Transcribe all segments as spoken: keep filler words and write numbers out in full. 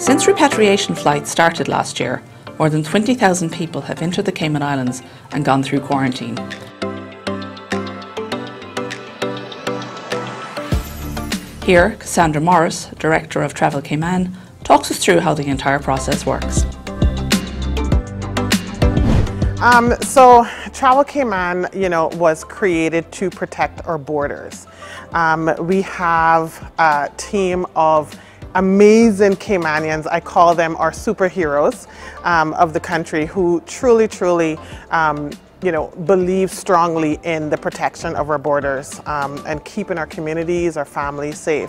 Since repatriation flights started last year, more than twenty thousand people have entered the Cayman Islands and gone through quarantine. Here, Cassandra Morris, Director of Travel Cayman, talks us through how the entire process works. Um, so Travel Cayman, you know, was created to protect our borders. Um, we have a team of amazing Caymanians. I call them our superheroes um, of the country, who truly, truly, um, you know, believe strongly in the protection of our borders um, and keeping our communities, our families safe.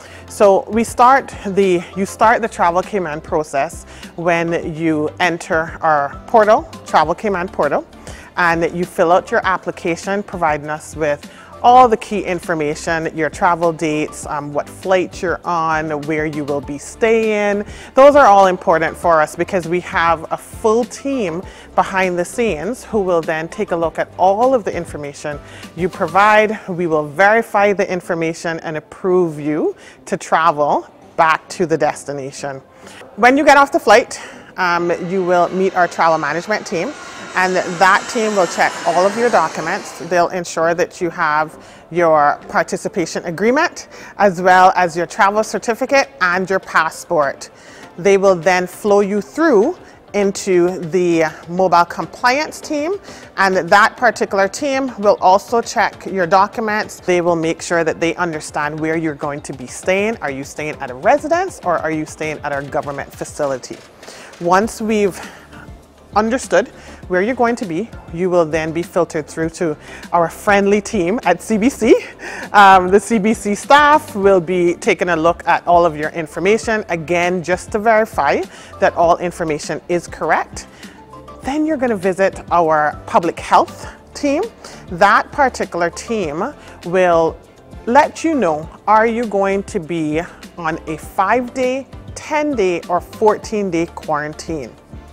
So we start the, you start the Travel Cayman process when you enter our portal, Travel Cayman portal, and you fill out your application, providing us with all the key information, your travel dates, um, what flight you're on, where you will be staying. Those are all important for us because we have a full team behind the scenes who will then take a look at all of the information you provide. We will verify the information and approve you to travel back to the destination. When you get off the flight, um, you will meet our travel management team. And that team will check all of your documents. They'll ensure that you have your participation agreement, as well as your travel certificate and your passport. They will then flow you through into the mobile compliance team, and that particular team will also check your documents. They will make sure that they understand where you're going to be staying. Are you staying at a residence or are you staying at our government facility? Once we've understood where you're going to be, you will then be filtered through to our friendly team at C B C. Um, the C B C staff will be taking a look at all of your information, again, just to verify that all information is correct. Then you're going to visit our public health team. That particular team will let you know, are you going to be on a five-day, ten-day, or fourteen-day quarantine?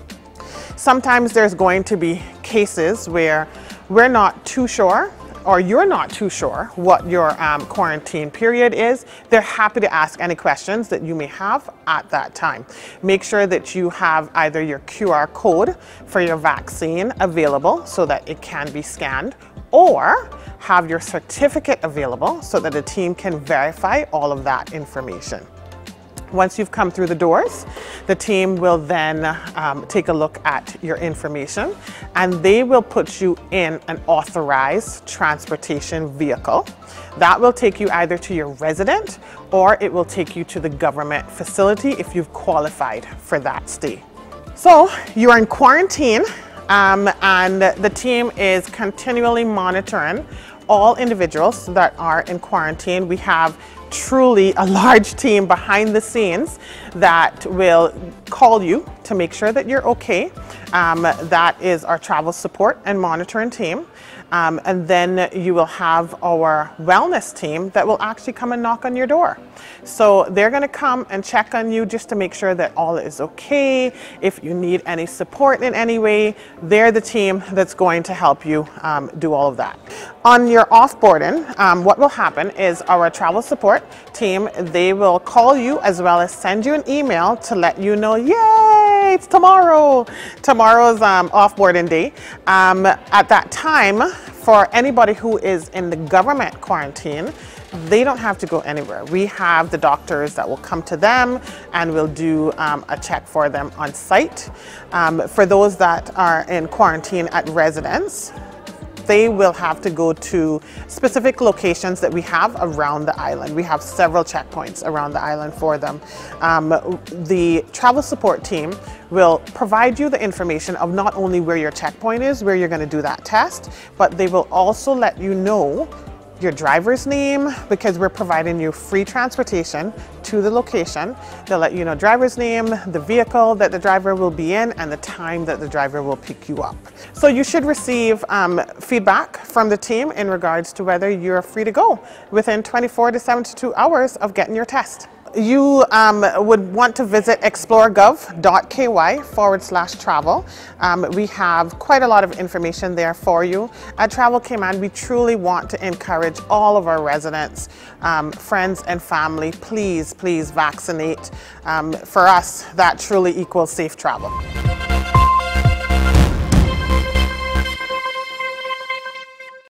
Sometimes there's going to be cases where we're not too sure, or you're not too sure what your um, quarantine period is. They're happy to ask any questions that you may have at that time. Make sure that you have either your Q R code for your vaccine available so that it can be scanned, or have your certificate available so that the team can verify all of that information. Once you've come through the doors, the team will then um, take a look at your information, and they will put you in an authorized transportation vehicle. That will take you either to your resident or it will take you to the government facility if you've qualified for that stay. So you are in quarantine, um, and the team is continually monitoring all individuals that are in quarantine. We have truly a large team behind the scenes that will call you to make sure that you're okay. Um, that is our travel support and monitoring team. Um, and then you will have our wellness team that will actually come and knock on your door. So they're going to come and check on you just to make sure that all is okay. If you need any support in any way, they're the team that's going to help you um, do all of that. On your offboarding, um, what will happen is our travel support team, they will call you as well as send you an email to let you know, yay, it's tomorrow. Tomorrow's um, offboarding day. Um, at that time, for anybody who is in the government quarantine, they don't have to go anywhere. We have the doctors that will come to them and will do um, a check for them on site. Um, for those that are in quarantine at residence, they will have to go to specific locations that we have around the island. We have several checkpoints around the island for them. Um, the travel support team will provide you the information of not only where your checkpoint is, where you're going to do that test, but they will also let you know your driver's name, because we're providing you free transportation to the location. They'll let you know driver's name, the vehicle that the driver will be in, and the time that the driver will pick you up. So you should receive um, feedback from the team in regards to whether you're free to go within twenty-four to seventy-two hours of getting your test. you um, would want to visit exploregov.ky forward slash travel. Um, we have quite a lot of information there for you. At Travel Cayman, we truly want to encourage all of our residents, um, friends and family, please, please vaccinate. Um, for us, that truly equals safe travel.